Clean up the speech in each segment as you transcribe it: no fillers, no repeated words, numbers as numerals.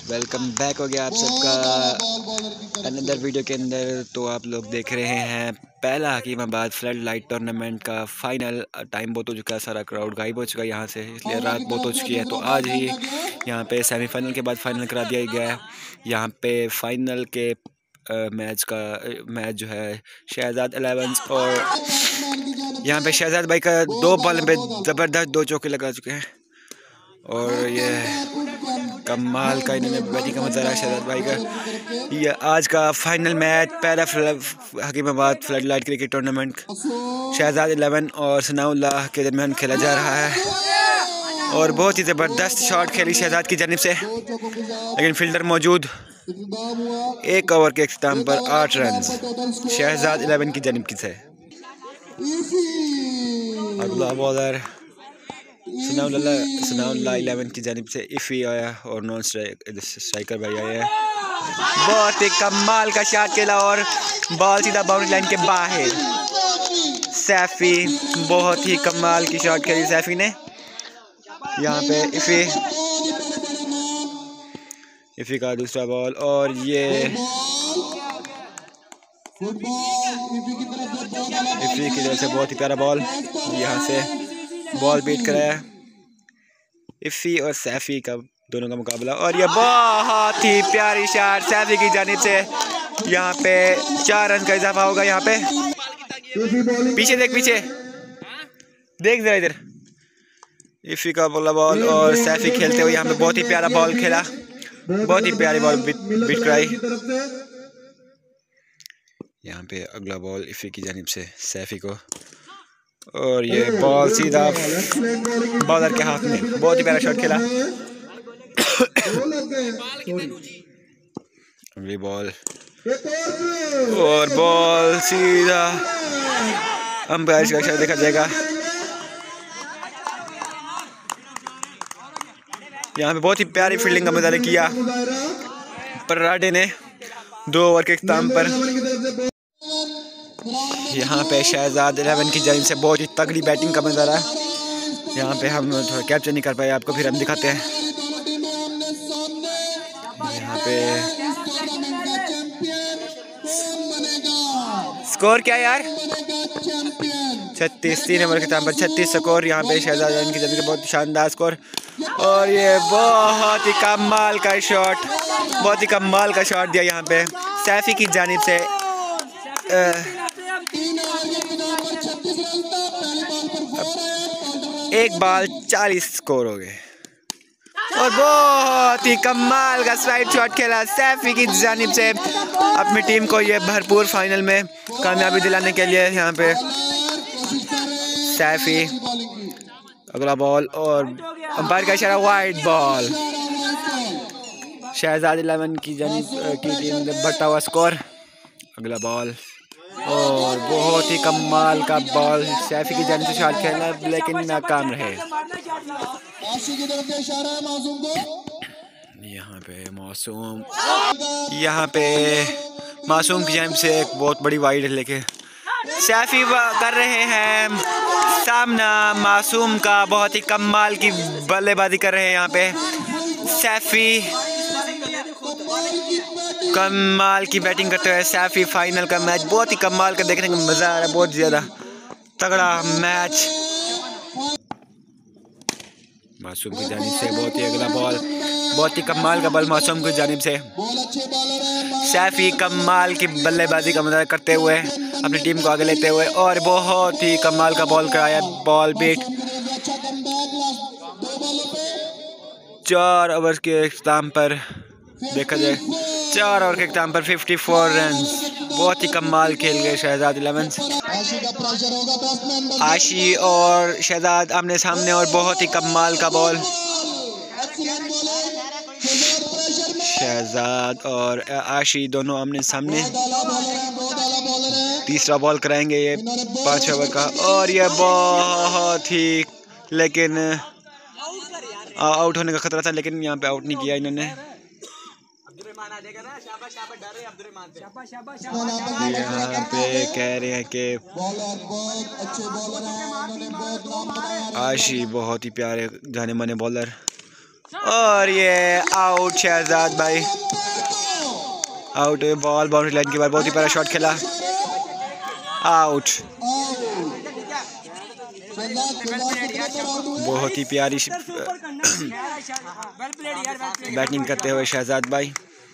Welcome back हो गया आप सबका अनदर वीडियो के अंदर। तो आप लोग देख रहे हैं पहला हकीमाबाद फ्लड लाइट टूर्नामेंट का फाइनल। टाइम बहुत हो चुका है, सारा क्राउड गायब हो चुका है यहाँ से, इसलिए रात बहुत हो चुकी है। तो आज ही यहाँ पे सेमीफाइनल के बाद फाइनल करा दिया गया है। यहाँ पे फाइनल के मैच जो है शहजाद 11 और यहाँ पे शहजाद भाई का 2 बॉल पे ज़बरदस्त 2 चौके लगा चुके हैं। और ये कमाल का इन्होंने बैटिंग का मजा रहा शहजाद भाई का। ये आज का फाइनल मैच पहला Hakimabad flood light cricket tournament Shahzad 11 और सनाउल्लाह के दरमियान खेला जा रहा है। और बहुत ही ज़बरदस्त शॉट खेली शहजाद की जानिब से, लेकिन फील्डर मौजूद। 1 ओवर के इख्तिताम पर 8 रन शहजाद 11 की जानिब से। अगला बॉलर सनाउल्लाह 11 की जानिब से इफ़ी आया और नॉन स्ट्राइकर भाई आए हैं। बहुत ही कमाल का शॉट खेला और बॉल सीधा बाउंड्री लाइन के बाहर। सैफी बहुत ही कमाल की शॉट खेली सैफी ने। यहाँ पे इफ़ी का दूसरा बॉल और ये इफ़ी की तरफ से बहुत ही प्यारा बॉल, यहाँ से बॉल बीट कराया इफ़ी और सैफी का दोनों का मुकाबला। और ये बहुत ही प्यारी शॉट सैफी की जानिब से। यहाँ पे 4 रन का इजाफा होगा। यहाँ पे पीछे देख जरा इधर। इफ़ी का बोला बॉल और सैफी खेलते हुए यहाँ पे बहुत ही प्यारा बॉल खेला, बहुत ही प्यारी बॉल बीट कराई। यहाँ पे अगला बॉल इफ़ी की जानिब से सैफी को और ये बॉल सीधा बॉलर के हाथ में। बहुत ही प्यारा शॉट खेला। अगली बॉल और बॉल सीधा अंपायर का इशारा देखा जाएगा। यहाँ पे बहुत ही प्यारी फील्डिंग का मुजाहरा किया पराडे ने 2 ओवर के इख्तिताम पर। यहाँ पे शहजाद 11 की जानिब से बहुत ही तगड़ी बैटिंग का मुजाहरा है। यहाँ पे हम थोड़ा कैप्चर नहीं कर पाए आपको, फिर हम दिखाते हैं। यहाँ पे स्कोर क्या है यार, 36 3 ओवर के इख्तिताम पर 36 स्कोर। यहाँ पे शहजाद 11 की जानिब से बहुत शानदार स्कोर। और ये बहुत ही कमाल का शॉट, बहुत ही कमाल का शॉट दिया यहाँ पे सैफी की जानिब से। 1 बॉल 40 स्कोर हो गए। और बहुत ही कमाल का स्ट्राइक शॉट खेला सैफी की जानिब से अपनी टीम को ये भरपूर फाइनल में कामयाबी दिलाने के लिए। यहाँ पे सैफी अगला बॉल और अंपायर का इशारा वाइड बॉल। शहजाद 11 की जानिब की टीम ने बढ़ता हुआ स्कोर। अगला बॉल और बहुत ही कमाल का बॉल सैफी की जानिब से शॉट खेला, लेकिन नाकाम रहे। यहाँ पे मासूम की जानिब से एक बहुत बड़ी वाइड है, लेके सैफी कर रहे हैं सामना मासूम का। बहुत ही कमाल की बल्लेबाजी कर रहे हैं यहाँ पे सैफी, कमाल की बैटिंग करते हुए सैफी। फाइनल का मैच बहुत ही कमाल का देखने का मज़ा आ रहा है, बहुत ज़्यादा तगड़ा मैच। मासूम की जानिब से बहुत ही अगला बॉल, बहुत ही कमाल का बॉल मासूम की जानिब से। सैफी कमाल की बल्लेबाजी का मज़ा करते हुए अपनी टीम को आगे लेते हुए और बहुत ही कमाल का बॉल कराया, बॉल बीट। 4 ओवर के इख्तिताम पर देखा जाए 4 ओवर के इख्तिताम पर 54 रन। बहुत ही कमाल खेल गए शहजाद 11। आशी और शहजाद आमने सामने और बहुत ही कमाल का बॉल। शहजाद और आशी दोनों आमने सामने। तीसरा बॉल कराएंगे ये 5 ओवर का और ये बहुत ही, लेकिन आउट होने का खतरा था, लेकिन यहाँ पे आउट नहीं किया इन्होंने। यहाँ पे कह रहे हैं कि आशी बहुत ही प्यारे जाने माने बॉलर और ये आउट शहजाद भाई, आउट। बॉल बाउंड्री लाइन के बाद बहुत ही प्यारा शॉट खेला, आउट। बहुत ही प्यारी बैटिंग करते हुए शहजाद भाई।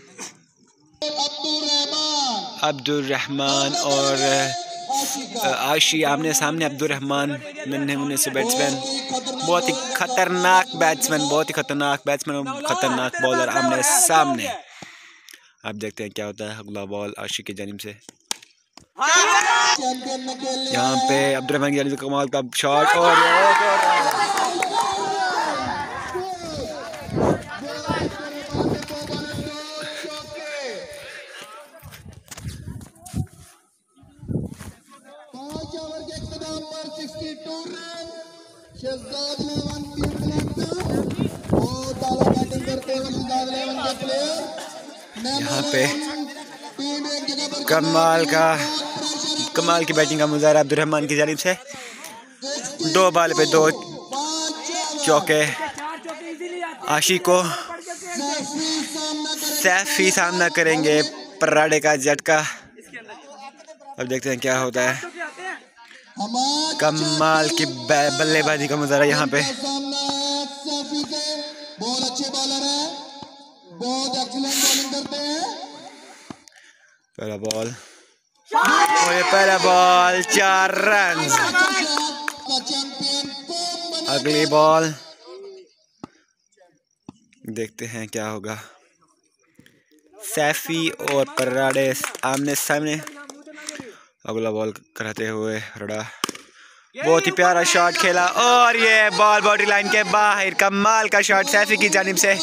अब्दुल रहमान और आशी आमने सामने। अब्दुल रहमान नन्हे मुन्ने से बैट्समैन, बहुत ही खतरनाक बैट्समैन, बहुत ही खतरनाक बैट्समैन और खतरनाक बॉलर आमने सामने। अब देखते हैं क्या होता है। अगला बॉल आशी की जानिब से, यहाँ पे अब्दुल रहमान की जानिब से कमाल का शॉट और यहाँ पे कमाल की बैटिंग का मुजाहरा अब्दुल रहमान की जानिब से। 2 बॉल पे 2 चौके। आशी को सैफी सामना करेंगे पराडे का झटका। अब देखते हैं क्या होता है। कमाल की बल्लेबाजी का मुजाहरा यहाँ पे। बहुत अच्छे बॉलर हैं, बहुत एक्सीलेंट बॉलिंग करते हैं। पहला बॉल और ये पहला बॉल 4 रन। अगली बॉल देखते हैं क्या होगा। सैफी और पराडे आमने सामने। अगला बॉल कराते हुए रड़ा, बहुत ही प्यारा शॉट खेला और ये बॉल बाउंड्री लाइन के बाहर। कमाल का शॉट सैफी की जानिब से।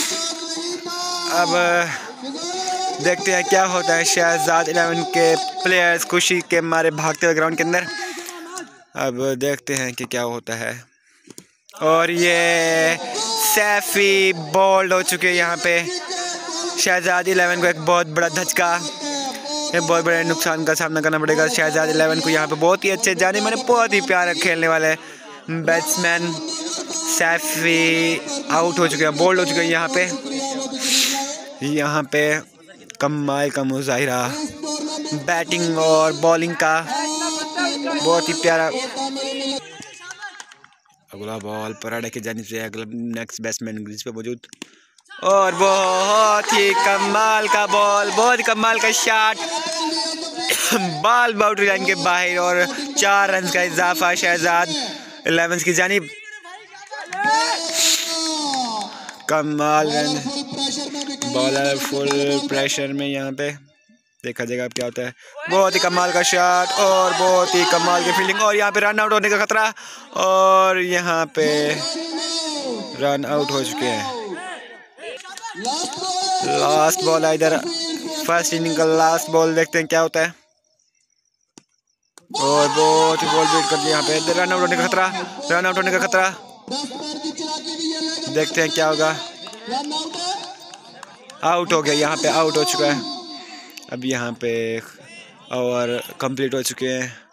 अब देखते हैं क्या होता है। शहजाद 11 के प्लेयर्स खुशी के मारे भागते हुए ग्राउंड के अंदर। अब देखते हैं कि क्या होता है। और ये सैफी बोल्ड हो चुके हैं यहाँ पे। शहजाद 11 को एक बहुत बड़ा धचका, बहुत बड़े नुकसान का सामना करना पड़ेगा शहजाद 11 को। यहाँ पे बहुत ही अच्छे जाने माने बहुत ही प्यारे खेलने वाले बैट्समैन सैफी आउट हो चुके हैं, बोल्ड हो चुके हैं यहाँ पे कमाल का मुजाहिरा बैटिंग और बॉलिंग का, बहुत ही प्यारा। अगला बॉल पराडे की जानिब से। अगला नेक्स्ट बैट्समैन ग्रीज पे मौजूद और बहुत ही कमाल का बॉल, बहुत ही कमाल का शॉट। बॉल बाउंड्री लाइन के बाहर और 4 रन का इजाफा शहजाद 11 की जानिब। कमाल रन, बॉलर फुल प्रेशर में। यहाँ पे देखा जाएगा अब क्या होता है। बहुत ही कमाल का शॉट और बहुत ही कमाल की फील्डिंग और यहाँ पे रन आउट होने का खतरा और यहाँ पे रन आउट हो चुके हैं। लास्ट बॉल है इधर, फर्स्ट इनिंग का लास्ट बॉल। देखते हैं क्या होता है और बहुत ही बॉल वेट कर दिया यहाँ पे। रन आउट होने का खतरा, रन आउट होने का खतरा। देखते हैं क्या होगा। आउट हो गया, यहाँ पे आउट हो चुका है। अब यहाँ पे ओवर कंप्लीट हो चुके हैं।